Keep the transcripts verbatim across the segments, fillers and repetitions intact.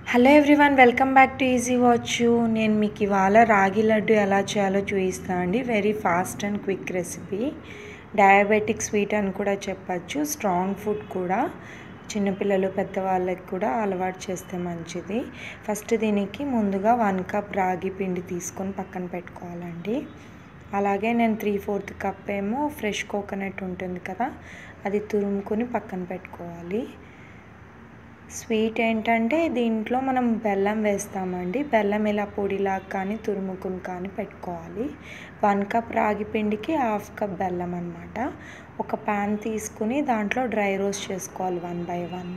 Hello everyone, welcome back to easy watch you. నేను మీకు ఇవాళ రాగి లడ్డు ఎలా చేయాలో చూపిస్తాను అండి. Very fast and quick recipe. Diabetic sweet అని కూడా చెప్పచ్చు. స్ట్రాంగ్ ఫుడ్ కూడా, చిన్నపిల్లలు పెద్దవాళ్ళకి కూడా అలవాటు చేస్తే మంచిది. ఫస్ట్ దీనికి ముందుగా వన్ కప్ రాగి పిండి తీసుకొని పక్కన పెట్టుకోవాలండి. అలాగే నేను త్రీ ఫోర్త్ కప్ ఏమో ఫ్రెష్ కోకోనట్ ఉంటుంది కదా, అది తురుముకొని పక్కన పెట్టుకోవాలి. స్వీట్ ఏంటంటే దీంట్లో మనం బెల్లం వేస్తామండి. బెల్లం ఇలా పొడిలాగా కానీ తురుముకుని కానీ పెట్టుకోవాలి. వన్ కప్ రాగి పిండికి హాఫ్ కప్ బెల్లం అనమాట. ఒక ప్యాన్ తీసుకుని దాంట్లో డ్రై రోస్ట్ చేసుకోవాలి one by one.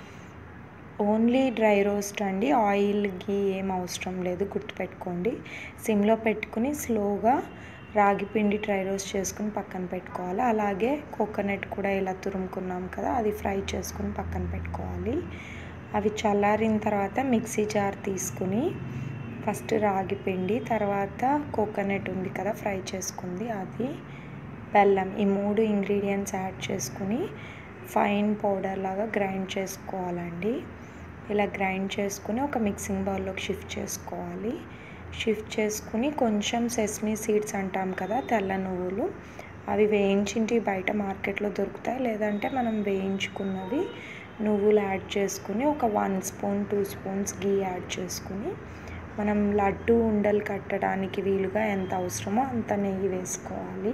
Only dry roast అండి, ఆయిల్ గీ ఏం అవసరం లేదు, గుర్తుపెట్టుకోండి. సిమ్లో పెట్టుకుని స్లోగా రాగి పిండి డ్రై రోస్ట్ చేసుకుని పక్కన పెట్టుకోవాలి. అలాగే కోకోనట్ కూడా ఇలా తురుముకున్నాం కదా, అది ఫ్రై చేసుకుని పక్కన పెట్టుకోవాలి. అవి చల్లారిన తర్వాత మిక్సీ జార్ తీసుకుని ఫస్ట్ రాగి పిండి, తర్వాత కోకోనట్ ఉంది కదా ఫ్రై చేసుకుంది, అది బెల్లం, ఈ మూడు ఇంగ్రీడియంట్స్ యాడ్ చేసుకుని ఫైన్ పౌడర్ లాగా గ్రైండ్ చేసుకోవాలండి. ఇలా గ్రైండ్ చేసుకుని ఒక మిక్సింగ్ బౌల్లోకి షిఫ్ట్ చేసుకోవాలి. షిఫ్ట్ చేసుకుని కొంచెం సెస్మీ సీడ్స్ అంటాం కదా, తెల్ల నువ్వులు, అవి వేయించింటి బయట మార్కెట్లో దొరుకుతాయి. లేదంటే మనం వేయించుకున్నవి నువ్వులు యాడ్ చేసుకుని ఒక one spoon two spoons ghee add చేసుకుని మనం లడ్డు ఉండలు కట్టడానికి వీలుగా ఎంత అవసరమో అంత నెయ్యి వేసుకోవాలి.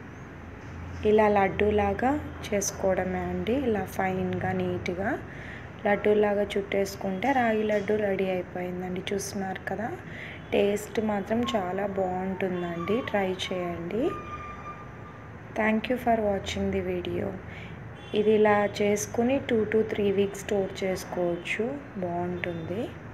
ఇలా లడ్డూలాగా చేసుకోవడమే అండి. ఇలా ఫైన్గా నీట్గా లడ్డూలాగా చుట్టేసుకుంటే రాగి లడ్డు రెడీ అయిపోయిందండి. చూస్తున్నారు కదా, టేస్ట్ మాత్రం చాలా బాగుంటుందండి. ట్రై చేయండి. Thank you for watching the video. ఇది ఇలా చేసుకుని two to three weeks store చేసుకోవచ్చు, బాగుంటుంది.